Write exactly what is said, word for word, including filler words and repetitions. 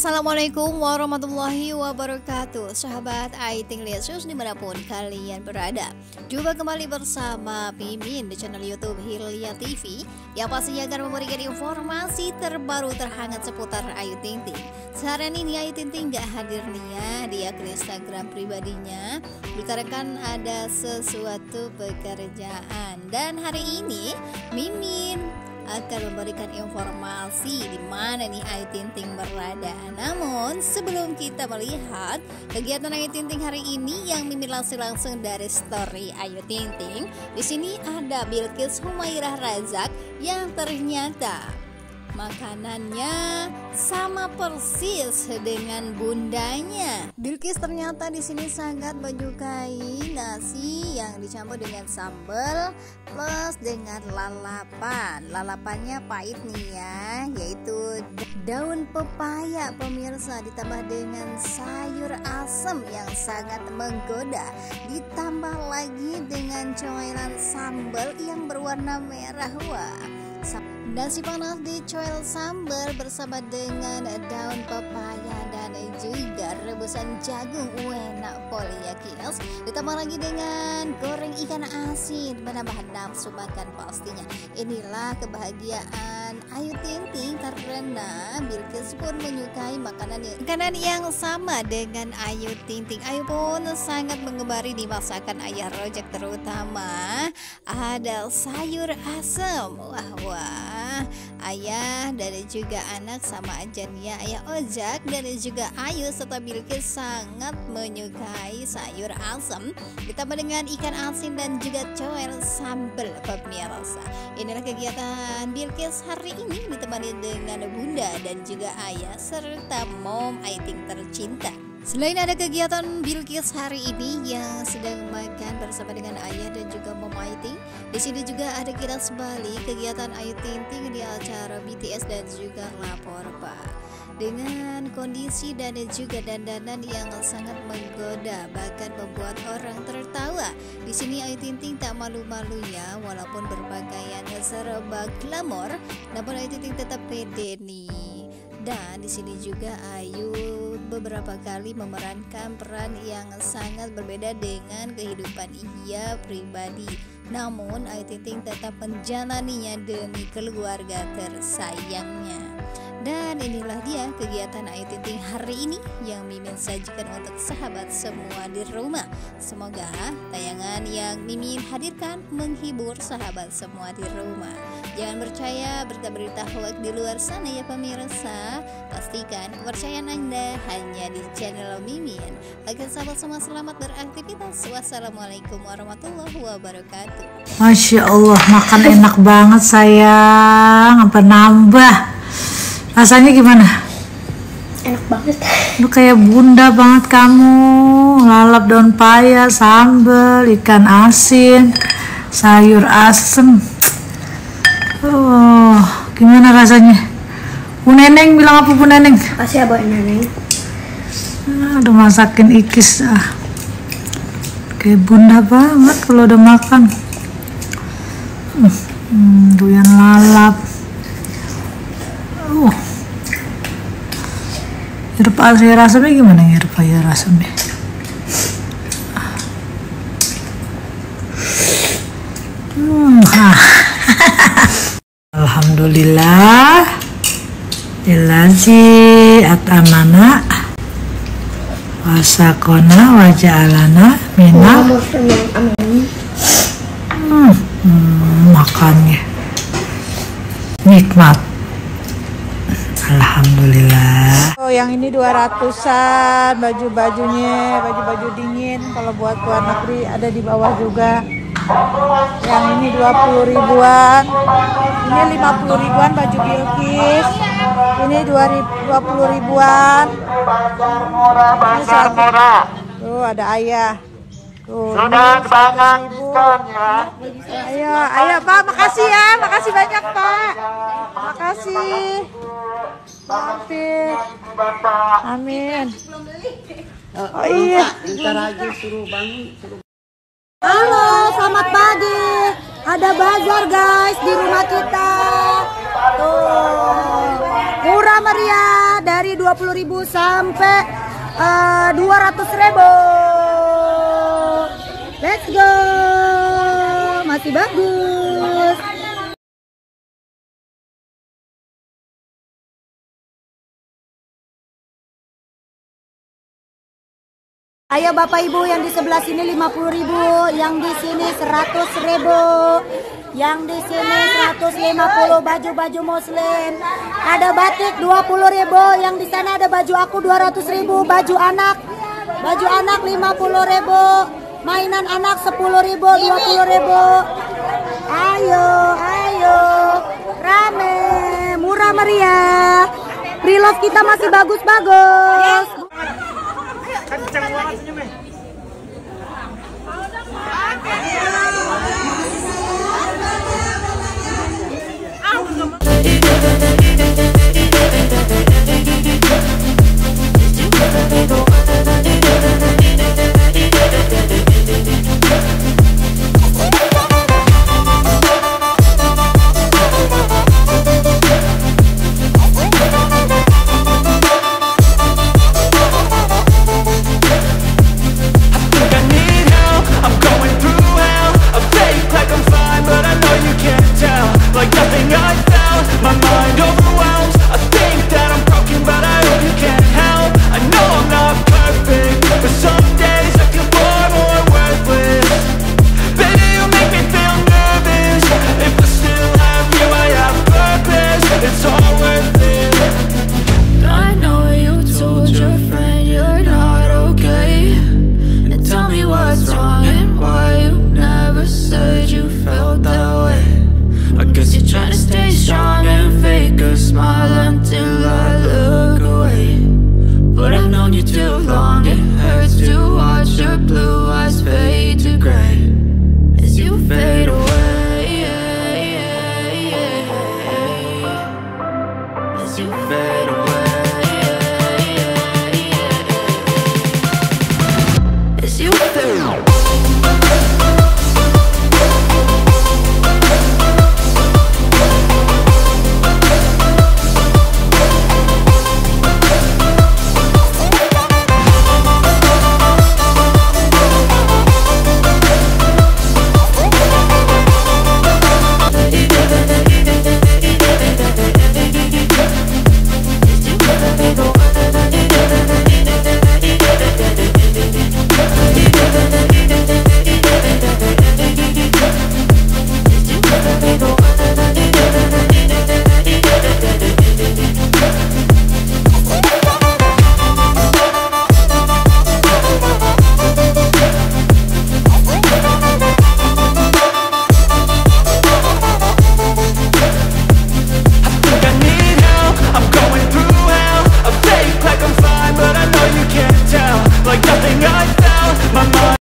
Assalamualaikum warahmatullahi wabarakatuh. Sahabat Aiting Lesus dimanapun kalian berada, jumpa kembali bersama Mimin di channel YouTube Hilya T V yang pastinya akan memberikan informasi terbaru terhangat seputar Ayu Ting Ting. Seharian ini Ayu Ting Ting gak hadir nih ya di akun Instagram pribadinya, dikarenakan ada sesuatu pekerjaan. Dan hari ini Mimin akan memberikan informasi di mana nih Ayu Ting Ting berada. Namun sebelum kita melihat kegiatan Ayu Ting Ting hari ini yang Mimin langsung langsung dari story Ayu Ting Ting, di sini ada Bilqis Humairah Razak yang ternyata makanannya sama persis dengan bundanya. Bilqis ternyata di sini sangat menyukai nasi yang dicampur dengan sambal plus dengan lalapan. Lalapannya pahit nih ya, yaitu daun pepaya pemirsa, ditambah dengan sayur asem yang sangat menggoda, ditambah lagi dengan coelan sambal yang berwarna merah. Wah, nasi panas dicoel sambal bersama dengan daun pepaya dan juga rebusan jagung enak poliakils, ditambah lagi dengan goreng ikan asin, menambah nafsu makan pastinya. Inilah kebahagiaan Ayu Ting Ting karena Bilqis pun menyukai makanan yang, makanan yang sama dengan Ayu Ting Ting. Ayu pun sangat menggemari di masakan ayah rojak, terutama ada sayur asem. Wah wah, ayah dan juga anak sama aja nih ya, ayah Ojak dan juga Ayu serta Bilqis sangat menyukai sayur asam ditambah dengan ikan asin dan juga coel sambal pemirsa. Inilah kegiatan Bilqis hari ini ditemani dengan bunda dan juga ayah serta mom Ayu Ting tercinta. Selain ada kegiatan Bilqis hari ini yang sedang makan bersama dengan ayah dan juga mom Ayu Ting, di sini juga ada kilas balik kegiatan Ayu Ting Ting di acara B T S dan juga Lapor Pak. Dengan kondisi dan juga dandanan yang sangat menggoda, bahkan membuat orang tertawa. Di sini Ayu Ting Ting tak malu-malu ya, walaupun berpakaian serba glamor, namun Ayu Ting Ting tetap pede nih. Dan di sini juga Ayu beberapa kali memerankan peran yang sangat berbeda dengan kehidupan ia pribadi. Namun Ayu Ting Ting tetap menjalaninya demi keluarga tersayangnya. Dan inilah dia kegiatan Ayu Ting Ting hari ini yang Mimin sajikan untuk sahabat semua di rumah. Semoga tayangan yang Mimin hadirkan menghibur sahabat semua di rumah. Jangan percaya berita-berita hoax di luar sana ya pemirsa. Pastikan kepercayaan Anda hanya di channel Mimin. Agar sahabat semua selamat beraktivitas. Wassalamualaikum warahmatullahi wabarakatuh. Masya Allah, makan enak banget sayang, apa nambah? Rasanya gimana? Enak banget. Lu kayak bunda banget kamu. Lalap daun paya, sambal, ikan asin, sayur asem. Oh, gimana rasanya? Bu Neneng bilang apa Bu Neneng? Makasih ya Bu Neneng. Ah, udah masakin ikis ah. Kayak bunda banget kalau udah makan. Hmm, doyan lalap. Uh. Hirup air asamnya gimana ya, hirup air asamnya? Hmm. Alhamdulillah ilazi atamana wasakona waja'alana minal hmm, hmm, makannya nikmat. Alhamdulillah. Oh, yang ini dua ratusan baju-bajunya, baju-baju dingin. Kalau buat luar negeri ada di bawah juga. Yang ini dua puluh ribuan. Ini lima puluh ribuan baju Bilqis. Ini dua puluh ribuan. Ini satu. Tuh ada ayah. Tuh, sudah dibangunkan ya. Ayo, ayo Pak, makasih ya, makasih banyak Pak. Makasih. Maafin. Amin. Oh iya. Ntar aja suruh bangun. Halo, selamat pagi. Ada bazar guys di rumah kita. Tuh, murah. murah meriah dari dua puluh ribu sampai uh, dua ratus ribu. Let's go. Masih bagus. Ayo Bapak Ibu, yang di sebelah sini lima puluh ribu, yang di sini seratus ribu, yang di sini seratus lima puluh, baju-baju muslim. Ada batik dua puluh ribu, yang di sana ada baju aku dua ratus ribu, baju anak, baju anak lima puluh ribu, mainan anak sepuluh ribu, dua puluh ribu. Ayo, ayo, rame, murah meriah. Pre-love kita masih bagus-bagus. Kenceng banget senyumnya. Blue eyes fade to gray as you fade away.